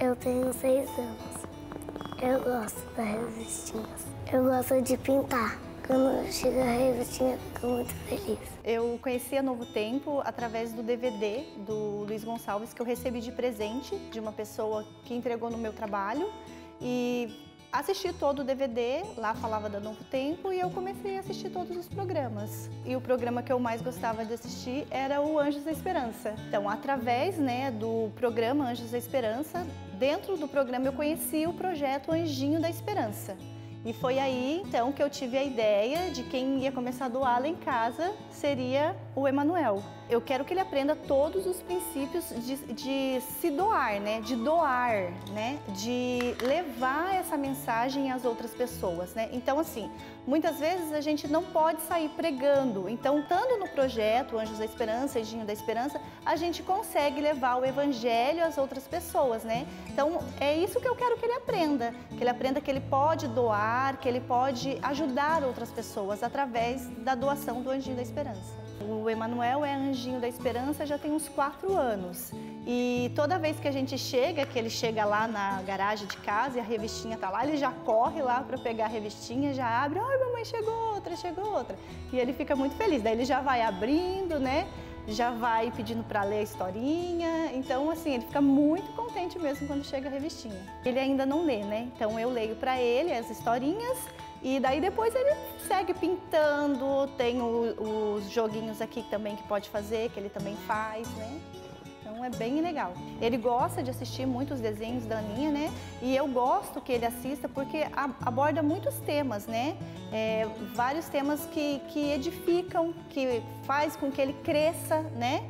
Eu tenho 6 anos. Eu gosto das revistinhas. Eu gosto de pintar. Quando chega a revistinha, eu fico muito feliz. Eu conheci a Novo Tempo através do DVD do Luiz Gonçalves, que eu recebi de presente de uma pessoa que entregou no meu trabalho. E assisti todo o DVD, lá falava da Novo Tempo, e eu comecei a assistir todos os programas. E o programa que eu mais gostava de assistir era o Anjos da Esperança. Então, através do programa Anjos da Esperança, dentro do programa eu conheci o projeto Anjinho da Esperança. E foi aí, então, que eu tive a ideia de quem ia começar a doar lá em casa seria o Emanuel. Eu quero que ele aprenda todos os princípios de se doar, né? De doar, né? De levar essa mensagem às outras pessoas, né? Então, assim, muitas vezes a gente não pode sair pregando. Então, estando no projeto Anjos da Esperança, Anjinho da Esperança, a gente consegue levar o evangelho às outras pessoas, né? Então, é isso que eu quero que ele aprenda que ele pode doar, que ele pode ajudar outras pessoas através da doação do Anjinho da Esperança. O Emanuel é Anjinho da Esperança já tem uns 4 anos. E toda vez que a gente chega, que ele chega lá na garagem de casa e a revistinha tá lá, ele já corre lá para pegar a revistinha, já abre, ai, mamãe, chegou outra, chegou outra. E ele fica muito feliz, daí ele já vai abrindo, né? Já vai pedindo para ler a historinha, então assim, ele fica muito contente mesmo quando chega a revistinha. Ele ainda não lê, né? Então eu leio para ele as historinhas e daí depois ele segue pintando, tem os joguinhos aqui também que pode fazer, que ele também faz, né? Então é bem legal. Ele gosta de assistir muitos desenhos da Aninha, né? E eu gosto que ele assista porque aborda muitos temas, né? Vários temas que edificam, que faz com que ele cresça, né?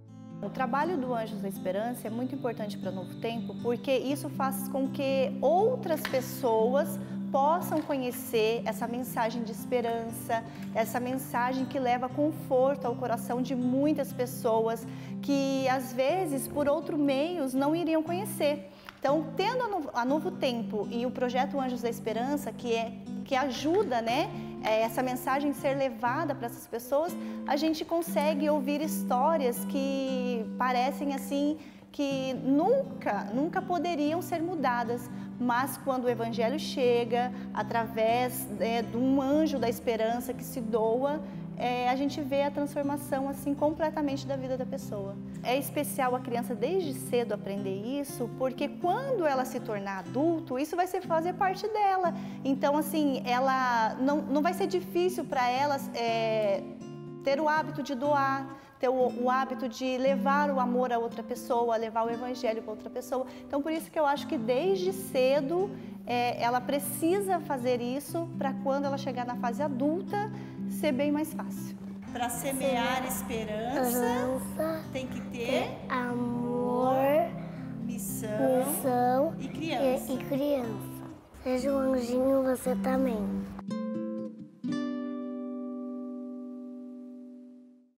O trabalho do Anjos da Esperança é muito importante para o Novo Tempo porque isso faz com que outras pessoas possam conhecer essa mensagem de esperança, essa mensagem que leva conforto ao coração de muitas pessoas que às vezes por outros meios não iriam conhecer. Então, tendo a Novo Tempo e o projeto Anjos da Esperança, que ajuda, né, essa mensagem ser levada para essas pessoas, a gente consegue ouvir histórias que parecem assim que nunca poderiam ser mudadas, mas quando o Evangelho chega, através de um anjo da esperança que se doa, a gente vê a transformação assim completamente da vida da pessoa. É especial a criança desde cedo aprender isso, porque quando ela se tornar adulto, isso vai fazer parte dela. Então assim, ela não vai ser difícil para ela ter o hábito de doar, ter o hábito de levar o amor a outra pessoa, levar o evangelho para outra pessoa. Então por isso que eu acho que desde cedo ela precisa fazer isso para quando ela chegar na fase adulta ser bem mais fácil. Para semear esperança, tem que ter amor, missão e criança. Seja um anjinho você também.